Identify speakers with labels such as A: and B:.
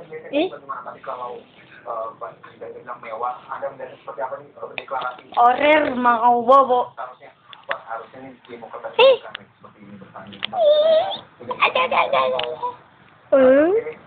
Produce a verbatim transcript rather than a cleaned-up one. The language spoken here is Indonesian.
A: Ih.
B: Bagaimana tadi kalau Pak Presiden bilang mewah, Anda melihat seperti apa nih deklarasi?
A: Orer mau bobo.
B: Harusnya, Pak, harusnya nih demokrasi
A: Ih.
B: seperti ini bertanding.
A: Ih. Ada ada ada. ada. Eh.